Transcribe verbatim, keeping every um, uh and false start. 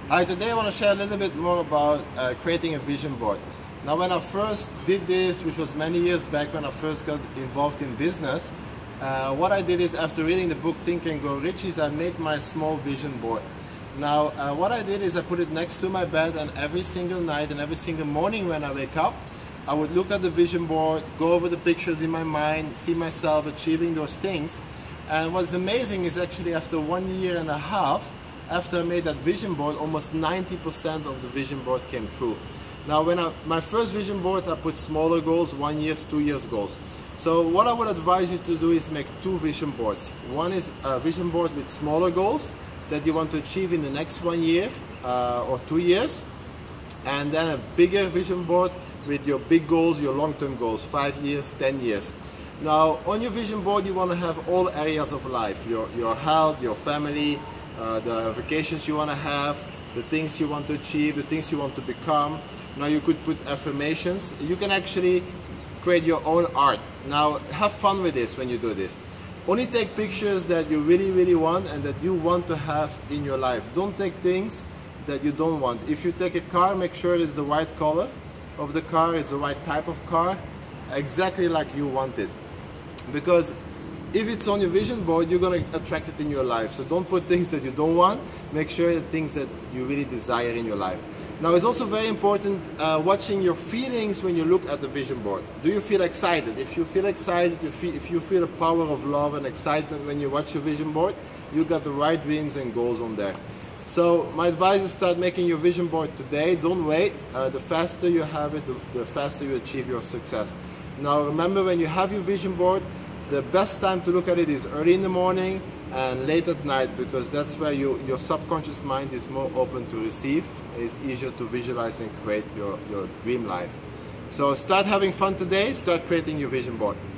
Hi, today I want to share a little bit more about uh, creating a vision board. Now, when I first did this, which was many years back when I first got involved in business, uh, what I did is, after reading the book Think and Grow Rich, is I made my small vision board. Now, uh, what I did is I put it next to my bed, and every single night and every single morning when I wake up, I would look at the vision board, go over the pictures in my mind, see myself achieving those things. And what's amazing is actually after one year and a half, after I made that vision board, almost ninety percent of the vision board came true. Now, when I, my first vision board, I put smaller goals, one year, two years goals. So what I would advise you to do is make two vision boards. One is a vision board with smaller goals that you want to achieve in the next one year uh, or two years. And then a bigger vision board with your big goals, your long-term goals, five years, ten years. Now, on your vision board, you want to have all areas of life, your, your health, your family, Uh, the vacations you want to have, the things you want to achieve, the things you want to become. Now you could put affirmations. You can actually create your own art. Now have fun with this when you do this. Only take pictures that you really, really want and that you want to have in your life. Don't take things that you don't want. If you take a car, make sure it's the right color of the car, it's the right type of car, exactly like you want it. Because if it's on your vision board, you're going to attract it in your life. So don't put things that you don't want. Make sure the things that you really desire in your life. Now, it's also very important uh, watching your feelings when you look at the vision board. Do you feel excited? If you feel excited, you feel, if you feel the power of love and excitement when you watch your vision board, you got the right dreams and goals on there. So my advice is start making your vision board today. Don't wait. Uh, the faster you have it, the, the faster you achieve your success. Now, remember, when you have your vision board, the best time to look at it is early in the morning and late at night, because that's where you, your subconscious mind is more open to receive. It's easier to visualize and create your, your dream life. So start having fun today, start creating your vision board.